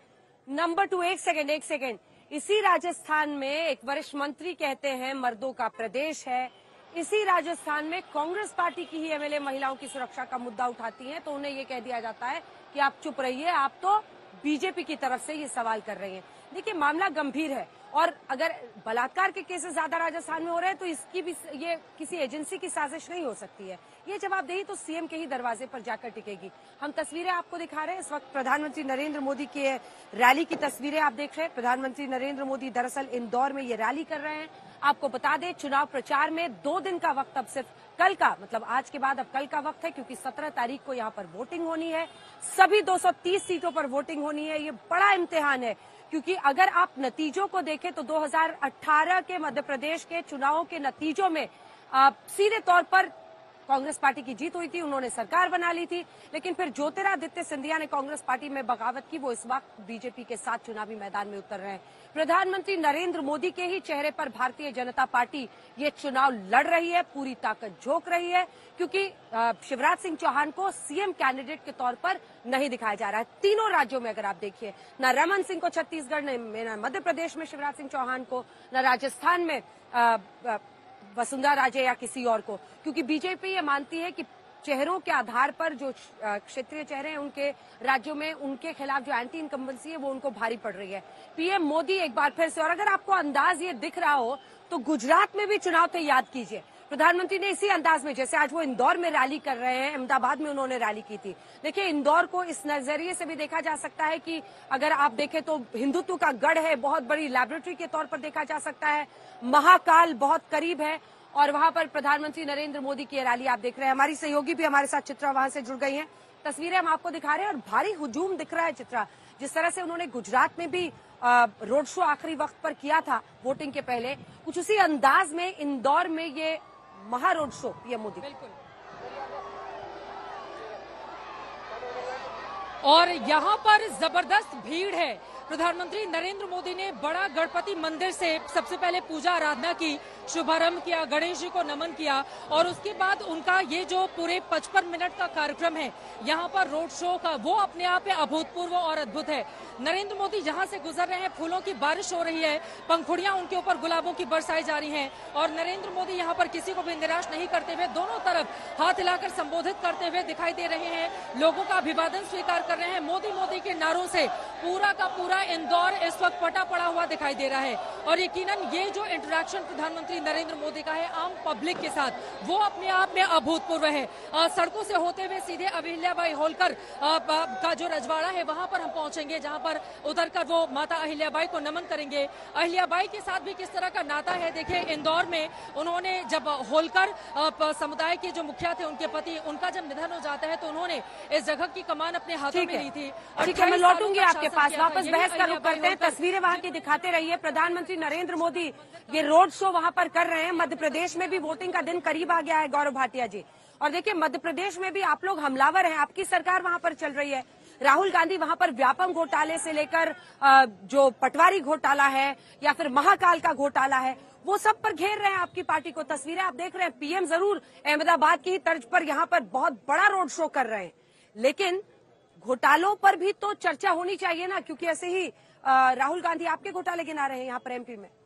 नंबर 2, एक सेकेंड, इसी राजस्थान में एक वरिष्ठ मंत्री कहते हैं मर्दों का प्रदेश है। इसी राजस्थान में कांग्रेस पार्टी की ही एमएलए महिलाओं की सुरक्षा का मुद्दा उठाती हैं तो उन्हें ये कह दिया जाता है कि आप चुप रहिए, आप तो बीजेपी की तरफ से ये सवाल कर रही हैं। देखिए मामला गंभीर है और अगर बलात्कार के केसेस ज्यादा राजस्थान में हो रहे हैं तो इसकी भी ये किसी एजेंसी की साजिश नहीं हो सकती है। ये जवाबदेही तो सीएम के ही दरवाजे पर जाकर टिकेगी। हम तस्वीरें आपको दिखा रहे हैं इस वक्त प्रधानमंत्री नरेंद्र मोदी के रैली की तस्वीरें आप देख रहे हैं। प्रधानमंत्री नरेंद्र मोदी दरअसल इंदौर में ये रैली कर रहे हैं। आपको बता दें चुनाव प्रचार में 2 दिन का वक्त अब सिर्फ कल का, मतलब आज के बाद अब कल का वक्त है क्योंकि 17 तारीख को यहाँ पर वोटिंग होनी है। सभी 230 सीटों पर वोटिंग होनी है। ये बड़ा इम्तिहान है क्योंकि अगर आप नतीजों को देखें तो 2018 के मध्य प्रदेश के चुनावों के नतीजों में सीधे तौर पर कांग्रेस पार्टी की जीत हुई थी, उन्होंने सरकार बना ली थी, लेकिन फिर ज्योतिरादित्य सिंधिया ने कांग्रेस पार्टी में बगावत की। वो इस वक्त बीजेपी के साथ चुनावी मैदान में उतर रहे हैं। प्रधानमंत्री नरेंद्र मोदी के ही चेहरे पर भारतीय जनता पार्टी ये चुनाव लड़ रही है, पूरी ताकत झोंक रही है, क्योंकि शिवराज सिंह चौहान को सीएम कैंडिडेट के तौर पर नहीं दिखाया जा रहा है। तीनों राज्यों में अगर आप देखिए, न रमन सिंह को छत्तीसगढ़ में, न मध्य प्रदेश में शिवराज सिंह चौहान को, न राजस्थान में वसुंधरा राजे या किसी और को, क्योंकि बीजेपी ये मानती है कि चेहरों के आधार पर जो क्षेत्रीय चेहरे हैं उनके राज्यों में उनके खिलाफ जो एंटी इनकम्बेंसी है वो उनको भारी पड़ रही है। पीएम मोदी एक बार फिर से, और अगर आपको अंदाज ये दिख रहा हो तो गुजरात में भी चुनाव थे, याद कीजिए। प्रधानमंत्री ने इसी अंदाज में, जैसे आज वो इंदौर में रैली कर रहे हैं, अहमदाबाद में उन्होंने रैली की थी। देखिए, इंदौर को इस नजरिए से भी देखा जा सकता है कि अगर आप देखें तो हिंदुत्व का गढ़ है, बहुत बड़ी लैबोरेटरी के तौर पर देखा जा सकता है, महाकाल बहुत करीब है, और वहां पर प्रधानमंत्री नरेंद्र मोदी की रैली आप देख रहे हैं। हमारी सहयोगी भी हमारे साथ चित्रा वहां से जुड़ गई हैं, तस्वीरें हम आपको दिखा रहे हैं, और भारी हुजूम दिख रहा है। चित्रा, जिस तरह से उन्होंने गुजरात में भी रोड शो आखिरी वक्त पर किया था वोटिंग के पहले, कुछ उसी अंदाज में इंदौर में ये महा रोड शो पीएम मोदी। बिल्कुल, और यहाँ पर जबरदस्त भीड़ है। प्रधानमंत्री नरेंद्र मोदी ने बड़ा गणपति मंदिर से सबसे पहले पूजा आराधना की, शुभारंभ किया, गणेश जी को नमन किया, और उसके बाद उनका ये जो पूरे 55 मिनट का कार्यक्रम है यहाँ पर रोड शो का, वो अपने आप में अभूतपूर्व और अद्भुत है। नरेंद्र मोदी जहाँ से गुजर रहे हैं, फूलों की बारिश हो रही है, पंखुड़ियां उनके ऊपर गुलाबों की बरसाई जा रही हैं, और नरेंद्र मोदी यहाँ पर किसी को भी निराश नहीं करते हुए दोनों तरफ हाथ हिलाकर संबोधित करते हुए दिखाई दे रहे हैं, लोगों का अभिवादन स्वीकार कर रहे हैं। मोदी मोदी के नारों से पूरा का पूरा इंदौर इस वक्त पटा पड़ा हुआ दिखाई दे रहा है, और यकीनन ये जो इंटरेक्शन प्रधानमंत्री नरेंद्र मोदी का है आम पब्लिक के साथ, वो अपने आप में अभूतपूर्व है। सड़कों से होते हुए सीधे अहिल्याबाई होलकर का जो रजवाड़ा है वहां पर हम पहुंचेंगे, जहां पर उतरकर वो माता अहिल्याबाई को नमन करेंगे। अहिल्याबाई के साथ भी किस तरह का नाता है, देखिए इंदौर में उन्होंने जब होलकर समुदाय के जो मुखिया थे, उनके पति, उनका जब निधन हो जाता है तो उन्होंने इस जगह की कमान अपने हाथों में ली थी। ठीक है, मैं लौटूंगी आपके पास, वापस बहस का रुख करते हैं। तस्वीरें वहां की दिखाते रहिए। प्रधानमंत्री नरेंद्र मोदी ये रोड शो वहां पर कर रहे हैं। मध्य प्रदेश में भी वोटिंग का दिन करीब आ गया है, गौरव भाटिया जी, और देखिए मध्य प्रदेश में भी आप लोग हमलावर हैं, आपकी सरकार वहां पर चल रही है। राहुल गांधी वहां पर व्यापम घोटाले से लेकर जो पटवारी घोटाला है या फिर महाकाल का घोटाला है, वो सब पर घेर रहे हैं आपकी पार्टी को। तस्वीरें आप देख रहे हैं, पीएम जरूर अहमदाबाद की तर्ज पर यहाँ पर बहुत बड़ा रोड शो कर रहे हैं, लेकिन घोटालों पर भी तो चर्चा होनी चाहिए ना, क्योंकि ऐसे ही राहुल गांधी आपके घोटाले गिना रहे हैं यहाँ पर एमपी में।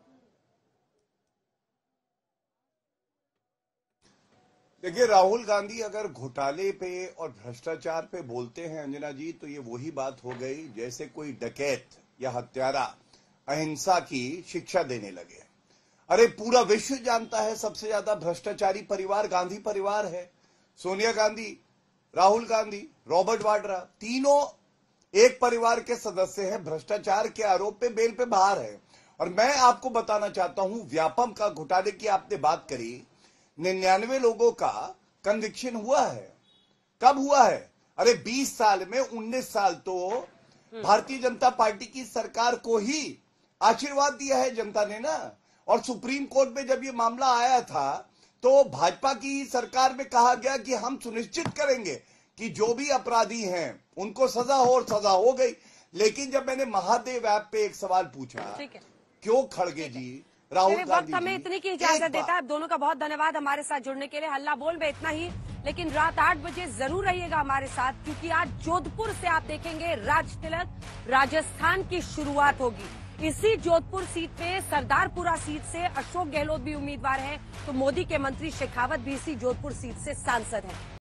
देखिए, राहुल गांधी अगर घोटाले पे और भ्रष्टाचार पे बोलते हैं अंजना जी, तो ये वही बात हो गई जैसे कोई डकैत या हत्यारा अहिंसा की शिक्षा देने लगे। अरे पूरा विश्व जानता है सबसे ज्यादा भ्रष्टाचारी परिवार गांधी परिवार है। सोनिया गांधी, राहुल गांधी, रॉबर्ट वाड्रा, तीनों एक परिवार के सदस्य हैं, भ्रष्टाचार के आरोप पे बेल पे बाहर है। और मैं आपको बताना चाहता हूं, व्यापम का घोटाले की आपने बात करी, 99 लोगों का कन्विक्शन हुआ है। कब हुआ है? अरे 20 साल में 19 साल तो भारतीय जनता पार्टी की सरकार को ही आशीर्वाद दिया है जनता ने ना। और सुप्रीम कोर्ट में जब ये मामला आया था तो भाजपा की सरकार में कहा गया कि हम सुनिश्चित करेंगे कि जो भी अपराधी हैं उनको सजा हो, और सजा हो गई। लेकिन जब मैंने महादेव ऐप पे एक सवाल पूछा, क्यों खड़गे जी, राहुल गांधी, हमें इतनी की इजाजत देता है। आप दोनों का बहुत धन्यवाद हमारे साथ जुड़ने के लिए। हल्ला बोल में इतना ही, लेकिन रात 8 बजे जरूर रहिएगा हमारे साथ, क्योंकि आज जोधपुर से आप देखेंगे राज तिलक राजस्थान की शुरुआत होगी। इसी जोधपुर सीट पे, सरदारपुरा सीट से अशोक गहलोत भी उम्मीदवार हैं, तो मोदी के मंत्री शेखावत भी इसी जोधपुर सीट से सांसद हैं।